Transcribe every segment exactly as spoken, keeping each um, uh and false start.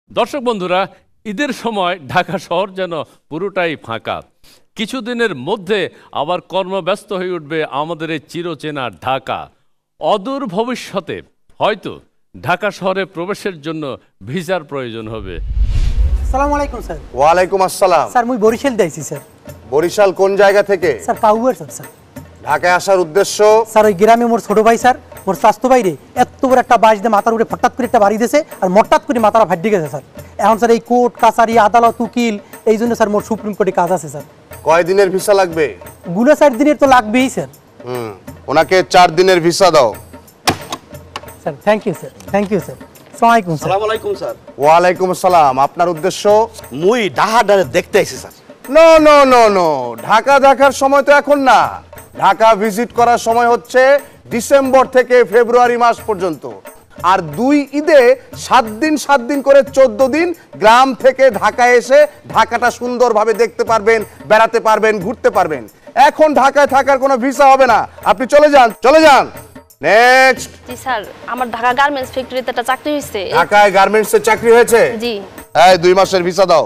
দর্শক বন্ধুরা, ঈদের সময় ঢাকা শহর যেন পুরোটাই ফাঁকা। কিছুদিনের মধ্যে আবার কর্মব্যস্ত হয়ে উঠবে আমাদের এই চিরচেনা ঢাকা। অদূর ভবিষ্যতে হয়তো ঢাকা শহরে প্রবেশের জন্য ভিসার প্রয়োজন হবে। আসসালামু আলাইকুম স্যার। ওয়ালাইকুম আসসালাম। স্যার মুই বরিশাল দাইছি স্যার। বরিশাল কোন জায়গা থেকে? Sir কাউয়ার sir. স্যার ঢাকায় আসার উদ্দেশ্য? স্যার ওই গ্রামে মোর ছোট ভাই স্যার, মোর স্বাস্থ্য বাইরে এত বড় একটা বাঁশ দিয়ে মাথার উপরে ফটাত করে একটা বাড়ি দিয়েছে আর মটাত করে মাথাটা ফাটিয়ে গেছে স্যার। এখন স্যার এই কোর্ট কাছারি আদালত উকিল এই জন্য স্যার মোর সুপ্রিম কোর্টে কাজ আছে স্যার। কয় দিনের ভিসা লাগবে? গুলো চার দিনের তো লাগবেই স্যার। হুম, ওনাকে চার দিনের ভিসা দাও। Sir thank you sir, thank you sir. আসসালামু আলাইকুম স্যার। আসসালামু আলাইকুম স্যার। ওয়ালাইকুম আসসালাম। আপনার উদ্দেশ্য? মুই ঢাকাটারে দেখতে আইছি sir. No no no no, Dhaka দেখার সময় তো এখন না। ঢাকা ভিজিট করার সময় হচ্ছে ডিসেম্বর থেকে ফেব্রুয়ারি মাস পর্যন্ত। আর দুই ঈদে সাত দিন সাত দিন করে চোদ্দ দিন গ্রাম থেকে ঢাকায় এসে ঢাকাটা সুন্দরভাবে দেখতে পারবেন, বেড়াতে পারবেন, ঘুরতে পারবেন। এখন ঢাকায় থাকার কোনো ভিসা হবে না, আপনি চলে যান, চলে যান। নেক্সট। জি স্যার, আমার ঢাকা গার্মেন্টস ফ্যাক্টরিতে একটা চাকরি হয়েছে। ঢাকায় গার্মেন্টসে চাকরি হয়েছে? জি। এই দুই মাসের ভিসা দাও।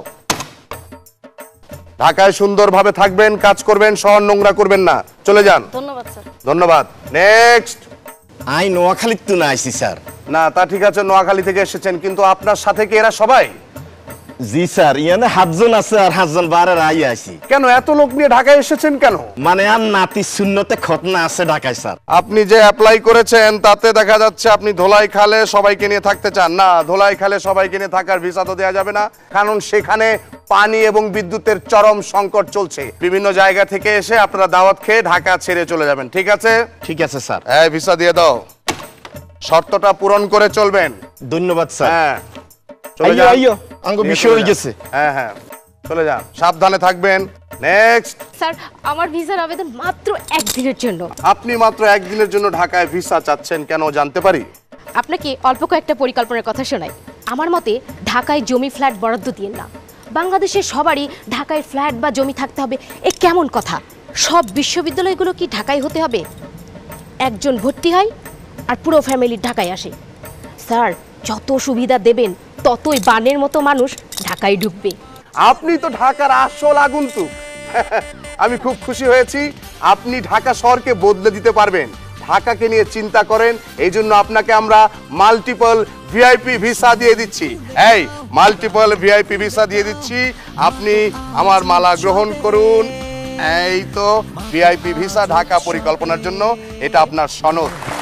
ঢাকায় সুন্দরভাবে থাকবেন, কাজ করবেন, শহর নোংরা করবেন না, চলে যান। ধন্যবাদ স্যার। ধন্যবাদ। নেক্সট। আই নোয়াখালীর তো না আইছি স্যার। না তা ঠিক আছে, নোয়াখালী থেকে এসেছেন, কিন্তু আপনার সাথে কি এরা সবাই? জি স্যার, ইয়ানে সাতজন আছে আর সাতজন বারে আই আইছি। কেন এত লোক নিয়ে ঢাকায় এসেছেন কেন? মানে আর নাতি শূন্যতে খতনা আছে ঢাকায় স্যার। আপনি যে অ্যাপ্লাই করেছেন তাতে দেখা যাচ্ছে আপনি ধোলাই খালে সবাইকে নিয়ে থাকতে চান না। ধোলাই খালে সবাইকে নিয়ে থাকার ভিসা তো দেওয়া যাবে না, কারণ সেখানে পানি এবং বিদ্যুতের চরম সংকট চলছে। বিভিন্ন জায়গা থেকে এসে আপনারা দাওয়াত খেয়ে ঢাকা ছেড়ে চলে যাবেন, ঠিক আছে? ঠিক আছে স্যার। হ্যাঁ, ভিসা দিয়ে দাও। শর্তটা পূরণ করে চলবেন। ধন্যবাদ স্যার। হ্যাঁ, চলে আইয়ো যান। আইয়ো, আঙ্গ নিয়ে বিষয় চলে হয়ে যান। গেছে। হ্যাঁ হ্যাঁ, চলে যান, সাবধানে থাকবেন। নেক্সট। স্যার, আমার ভিসার আবেদন মাত্র একদিনের জন্য। আপনি মাত্র একদিনের জন্য ঢাকায় ভিসা চাচ্ছেন কেন, জানতে পারি? আপনাকে অল্প কয়েকটা পরিকল্পনার কথা শোনাই। আমার মতে ঢাকায় জমি ফ্ল্যাট বরাদ্দ দিয়েন না। বাংলাদেশের সবারই ঢাকায় ফ্ল্যাট বা জমি থাকতে হবে, এ কেমন কথা? সব বিশ্ববিদ্যালয়গুলো কি ঢাকায় হতে হবে? একজন ভর্তি হয় আর পুরো ফ্যামিলি ঢাকায় আসে। স্যার, যত সুবিধা দেবেন ততই বানের মতো মানুষ ঢাকায় ঢুকবে। আপনি তো ঢাকার আসল আগন্তুক। আমি খুব খুশি হয়েছি, আপনি ঢাকা শহরকে বদলে দিতে পারবেন। ঢাকাকে নিয়ে চিন্তা করেন, এই জন্য আপনাকে আমরা মাল্টিপল ভিআইপি ভিসা দিয়ে দিচ্ছি। এই মাল্টিপল ভিআইপি ভিসা দিয়ে দিচ্ছি, আপনি আমার মালা গ্রহণ করুন। এই তো ভিআইপি ভিসা ঢাকা পরিকল্পনার জন্য, এটা আপনার সনদ।